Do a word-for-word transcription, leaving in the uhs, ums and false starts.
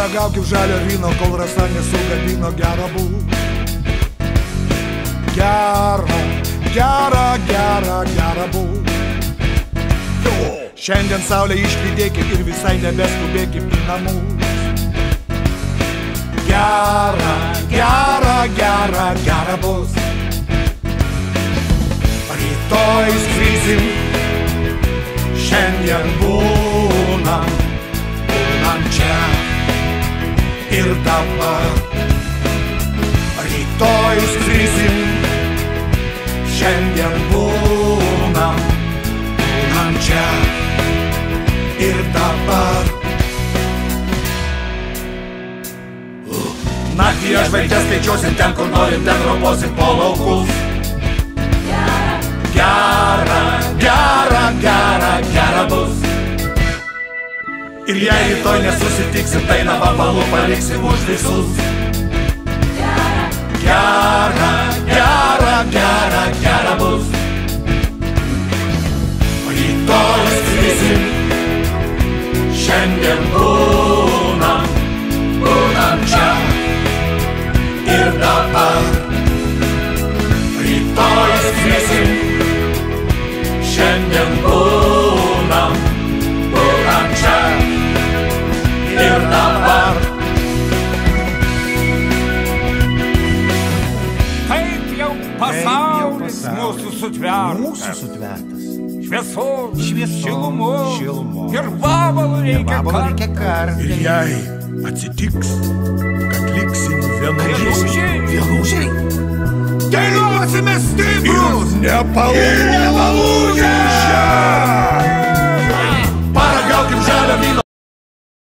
paragaukim žalio vyno, kol rasa nesugadino, gera būt. Gera, gera, gera, gera būt. Šiandien saulę išlydėkim ir visai nebeskubėkim į namus. Gera, gera, gera, gera bus. Rytoj skrisim, šiandien būnam, būnam čia ir dabar. Rytoj skrisim, šiandien būnam, būnam čia ir dabar. Naktį aš žvaigždės skaičiuosim ten, kur norim, ten roposim po laukus. Gera, gera, gera, gera bus. Ir jei rytoj nesusitiksim, tai na vabalų paliksim už visus. Gera, gera, gera, gera bus. Rytoj skrisim, šiandien būnam, būnam čia ir dabar. Rytoj skrisim, šiandien būnam, būnam čia ir dabar. Taip jau pasaulis mūsų sutvertas. Mūsų sutvertas. Šviesos, Šviesos, šilumos, šilumos. ir vabalų reikia reikia karti. Ir jei atsitiks, kad liksim vienužiai, vienužiai, vienužiai, dainuosime stiprus, nepalūžę.